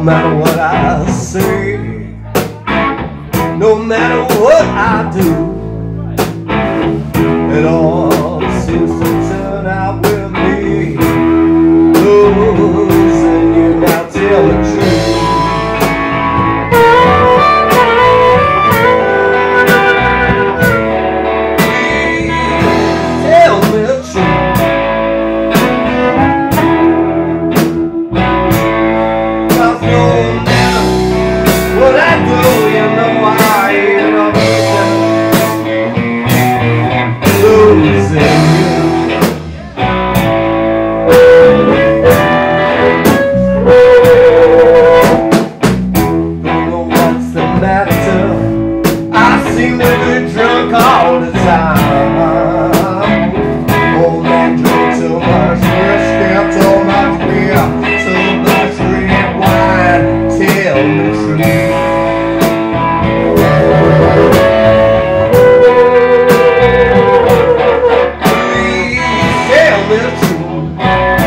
matter what I say, no matter what I do, it all seems to turn out with me. Losing you, now tell the truth. I seem to be drunk all the time. Oh man, drink too much whiskey, too much beer, too much red wine. Tell the truth. Please tell the truth.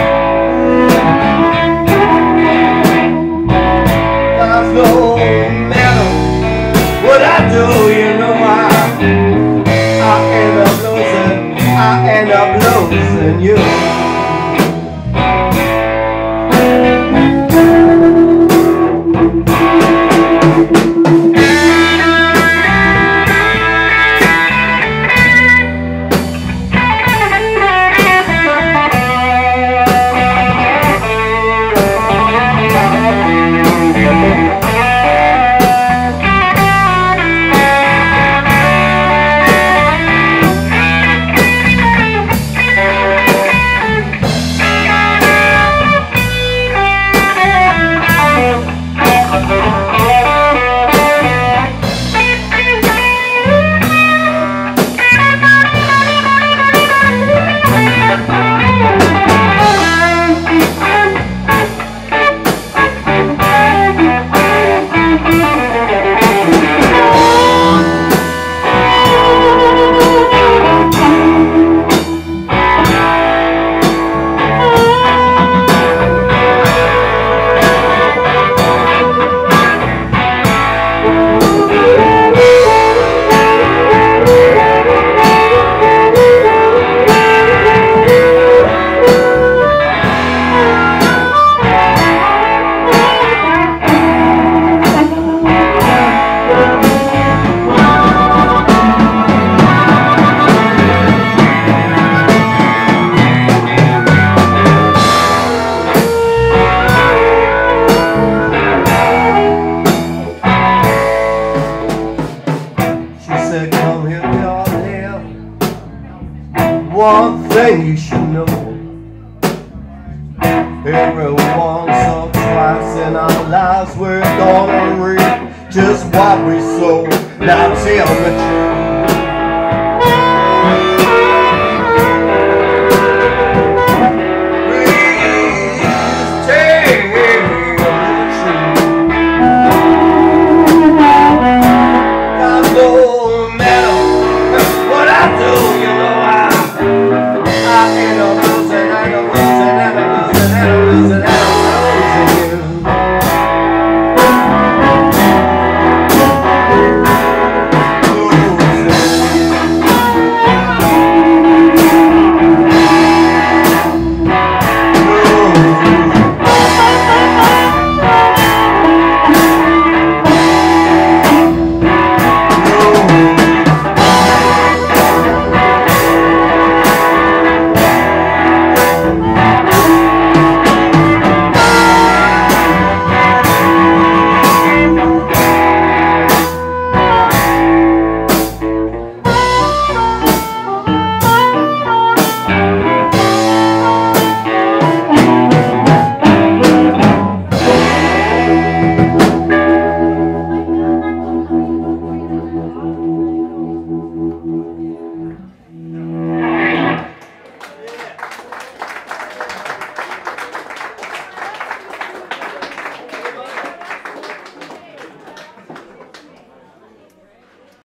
There's no matter what I do, you know I end up losing you. Come here, darling. One thing you should know: every once or twice in our lives we're gonna reap just what we sow. Now tell me.